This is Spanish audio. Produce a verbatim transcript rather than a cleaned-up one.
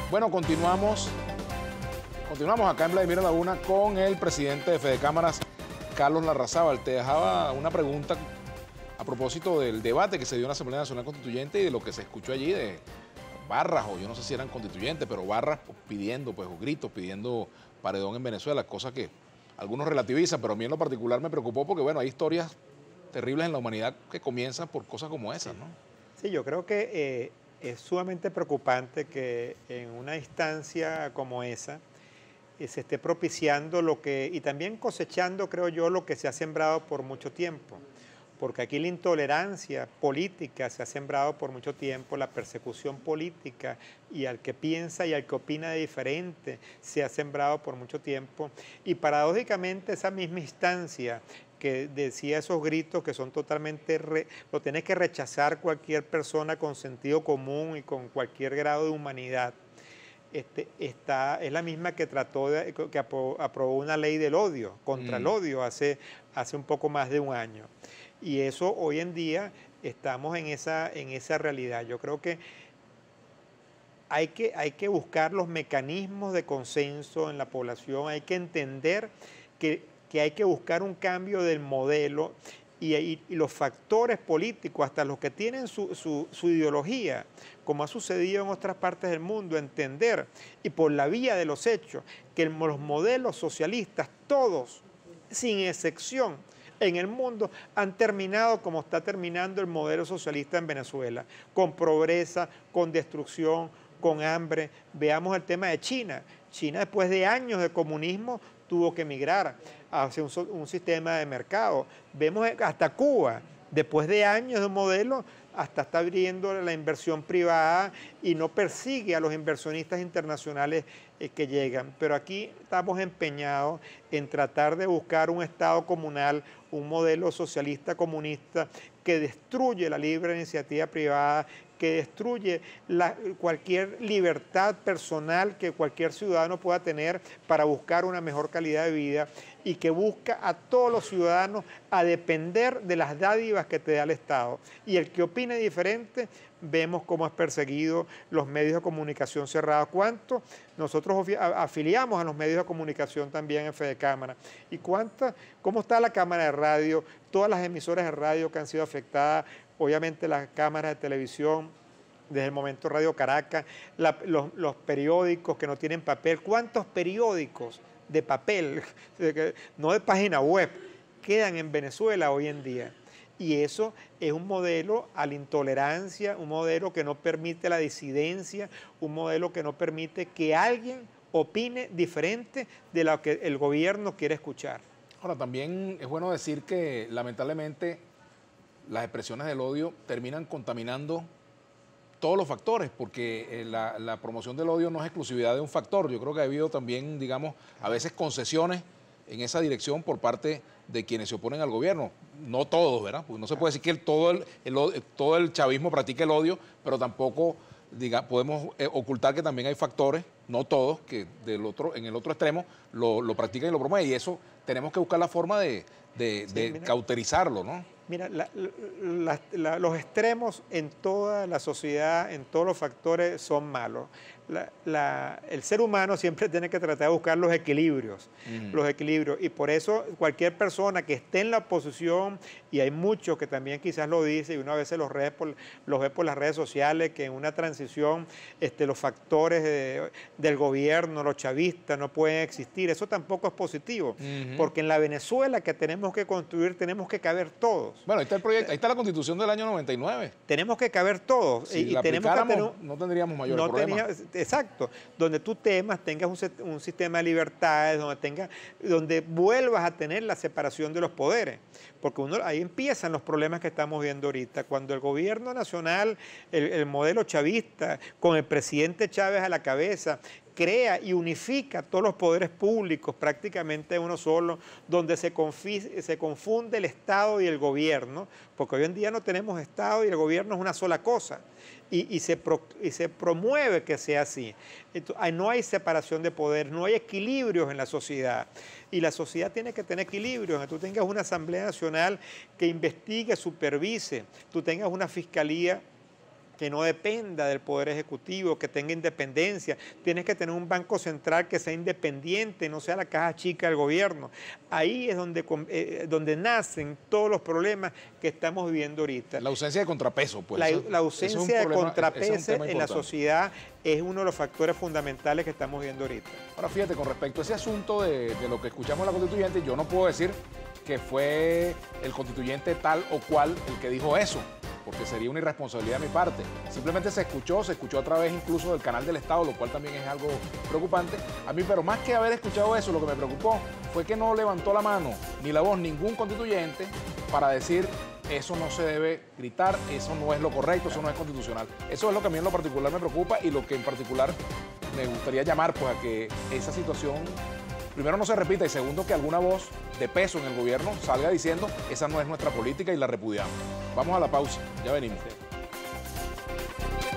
Bueno, continuamos, continuamos acá en Vladimir Laguna con el presidente de Fede Cámaras, Carlos Larrazábal. Te dejaba una pregunta a propósito del debate que se dio en la Asamblea Nacional Constituyente y de lo que se escuchó allí de barras, o yo no sé si eran constituyentes, pero barras pues, pidiendo, pues, o gritos pidiendo paredón en Venezuela, cosa que algunos relativizan, pero a mí en lo particular me preocupó porque, bueno, hay historias terribles en la humanidad que comienzan por cosas como esas, ¿no? Sí, yo creo que eh, es sumamente preocupante que en una instancia como esa eh, se esté propiciando lo que, y también cosechando, creo yo, lo que se ha sembrado por mucho tiempo. Porque aquí la intolerancia política se ha sembrado por mucho tiempo, la persecución política y al que piensa y al que opina de diferente se ha sembrado por mucho tiempo. Y paradójicamente esa misma instancia que decía esos gritos que son totalmente, re, lo tiene que rechazar cualquier persona con sentido común y con cualquier grado de humanidad. Este, está, es la misma que trató de, que aprobó, aprobó una ley del odio, contra mm. el odio hace, hace un poco más de un año. Y eso hoy en día estamos en esa, en esa realidad. Yo creo que hay, que hay que buscar los mecanismos de consenso en la población, hay que entender que, que hay que buscar un cambio del modelo y, y, y los factores políticos, hasta los que tienen su, su, su ideología, como ha sucedido en otras partes del mundo, entender, y por la vía de los hechos, que los modelos socialistas, todos, sin excepción, en el mundo han terminado como está terminando el modelo socialista en Venezuela, con pobreza, con destrucción, con hambre. Veamos el tema de China. China, después de años de comunismo, tuvo que emigrar hacia un, un sistema de mercado. Vemos hasta Cuba, después de años de un modelo, hasta está abriendo la inversión privada y no persigue a los inversionistas internacionales eh, que llegan. Pero aquí estamos empeñados en tratar de buscar un Estado comunal, un modelo socialista comunista que destruye la libre iniciativa privada, que destruye la, cualquier libertad personal que cualquier ciudadano pueda tener para buscar una mejor calidad de vida y que busca a todos los ciudadanos a depender de las dádivas que te da el Estado. Y el que opine diferente, vemos cómo es perseguido los medios de comunicación cerrados. ¿Cuánto? Nosotros afiliamos a los medios de comunicación también en Fede Cámara. ¿Y cuántas? ¿Cómo está la Cámara de Radio? Todas las emisoras de radio que han sido afectadas, obviamente las cámaras de televisión, desde el momento Radio Caracas, la, los, los periódicos que no tienen papel. ¿Cuántos periódicos de papel, no de página web, quedan en Venezuela hoy en día? Y eso es un modelo a la intolerancia, un modelo que no permite la disidencia, un modelo que no permite que alguien opine diferente de lo que el gobierno quiere escuchar. Ahora, también es bueno decir que lamentablemente las expresiones del odio terminan contaminando todos los factores, porque la, la promoción del odio no es exclusividad de un factor. Yo creo que ha habido también, digamos, a veces concesiones en esa dirección por parte de quienes se oponen al gobierno. No todos, ¿verdad? Porque no se puede decir que el, todo, el, el, todo el chavismo practique el odio, pero tampoco diga, podemos eh, ocultar que también hay factores, no todos, que del otro, en el otro extremo lo, lo practican y lo promueven. Y eso tenemos que buscar la forma de, de, sí, de mira, cauterizarlo, ¿no? Mira, la, la, la, los extremos en toda la sociedad, en todos los factores son malos. La, la, el ser humano siempre tiene que tratar de buscar los equilibrios, uh-huh. los equilibrios. Y por eso cualquier persona que esté en la oposición, y hay muchos que también quizás lo dicen, y uno a veces los, redes por, los ve por las redes sociales, que en una transición este, los factores de, del gobierno, los chavistas, no pueden existir. Eso tampoco es positivo, uh-huh. porque en la Venezuela que tenemos que construir tenemos que caber todos. Bueno, ahí está el proyecto, ahí está la Constitución del año noventa y nueve. Tenemos que caber todos. Si y, la y tenemos que tener, no tendríamos mayores no problemas. Tenía, exacto, donde tú temas, tengas un, un sistema de libertades, donde, tenga, donde vuelvas a tener la separación de los poderes. Porque uno, ahí empiezan los problemas que estamos viendo ahorita. Cuando el gobierno nacional, el, el modelo chavista, con el presidente Chávez a la cabeza, crea y unifica todos los poderes públicos prácticamente en uno solo, donde se, se confunde el Estado y el gobierno, porque hoy en día no tenemos Estado y el gobierno es una sola cosa, y, y, se, pro, y se promueve que sea así. Entonces, no hay separación de poder, no hay equilibrios en la sociedad, y la sociedad tiene que tener equilibrios, que tú tengas una Asamblea Nacional que investigue, supervise, tú tengas una fiscalía que no dependa del Poder Ejecutivo, que tenga independencia. Tienes que tener un banco central que sea independiente, no sea la caja chica del gobierno. Ahí es donde, eh, donde nacen todos los problemas que estamos viviendo ahorita. La ausencia de contrapeso, pues. La, eso, la ausencia es de problema, contrapeso es en la sociedad es uno de los factores fundamentales que estamos viendo ahorita. Ahora, fíjate, con respecto a ese asunto de, de lo que escuchamos en la constituyente, yo no puedo decir que fue el constituyente tal o cual el que dijo eso, porque sería una irresponsabilidad de mi parte. Simplemente se escuchó, se escuchó a través incluso del canal del Estado, lo cual también es algo preocupante. A mí, pero más que haber escuchado eso, lo que me preocupó fue que no levantó la mano ni la voz ningún constituyente para decir eso no se debe gritar, eso no es lo correcto, eso no es constitucional. Eso es lo que a mí en lo particular me preocupa y lo que en particular me gustaría llamar pues a que esa situación primero no se repita y segundo que alguna voz de peso en el gobierno salga diciendo esa no es nuestra política y la repudiamos. Vamos a la pausa, ya venimos.